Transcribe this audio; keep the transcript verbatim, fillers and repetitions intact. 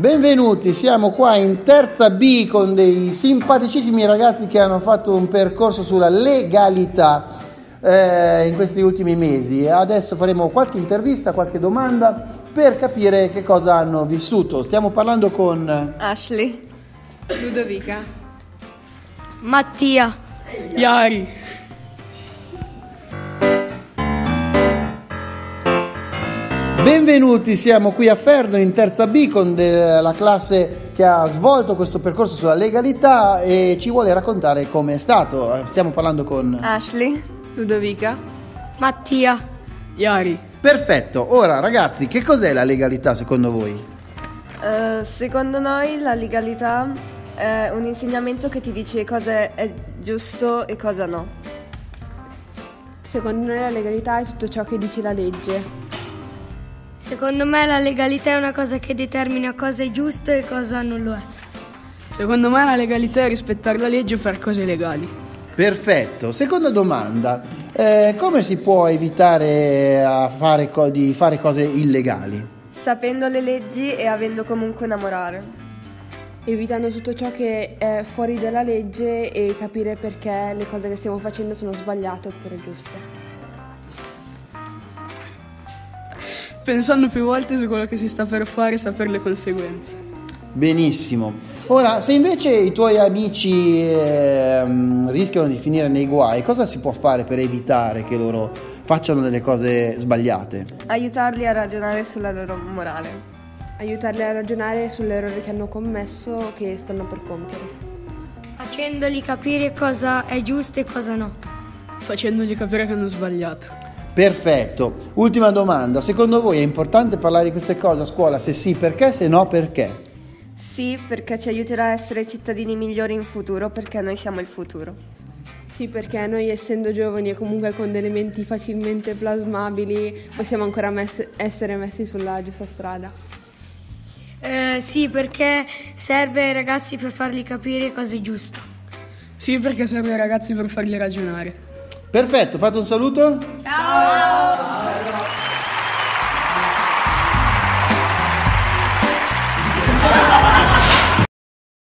Benvenuti, siamo qua in terza B con dei simpaticissimi ragazzi che hanno fatto un percorso sulla legalità eh, in questi ultimi mesi. Adesso faremo qualche intervista, qualche domanda per capire che cosa hanno vissuto. Stiamo parlando con Ashley, Ludovica, Mattia, Iari. Benvenuti, siamo qui a Ferno in terza B con de- la classe che ha svolto questo percorso sulla legalità e ci vuole raccontare come è stato. Stiamo parlando con Ashley, Ludovica, Mattia. Iari. Perfetto, ora ragazzi, che cos'è la legalità secondo voi? Uh, secondo noi la legalità è un insegnamento che ti dice cosa è giusto e cosa no. Secondo noi la legalità è tutto ciò che dice la legge. Secondo me la legalità è una cosa che determina cosa è giusto e cosa non lo è. Secondo me la legalità è rispettare la legge e fare cose legali. Perfetto, seconda domanda, eh, come si può evitare a fare co- di fare cose illegali? Sapendo le leggi e avendo comunque una morale. Evitando tutto ciò che è fuori dalla legge e capire perché le cose che stiamo facendo sono sbagliate oppure giuste. Pensando più volte su quello che si sta per fare e sapere le conseguenze. Benissimo. Ora, se invece i tuoi amici ehm, rischiano di finire nei guai, cosa si può fare per evitare che loro facciano delle cose sbagliate? Aiutarli a ragionare sulla loro morale. Aiutarli a ragionare sull'errore che hanno commesso o che stanno per compiere. Facendogli capire cosa è giusto e cosa no. Facendogli capire che hanno sbagliato. Perfetto. Ultima domanda, secondo voi è importante parlare di queste cose a scuola? Se sì, perché? Se no, perché? Sì, perché ci aiuterà a essere cittadini migliori in futuro, perché noi siamo il futuro. Sì, perché noi essendo giovani e comunque con delle menti facilmente plasmabili possiamo ancora mess- essere messi sulla giusta strada. Eh, sì, perché serve ai ragazzi per fargli capire cosa è giusto. Sì, perché serve ai ragazzi per farli ragionare. Perfetto, fate un saluto. Ciao!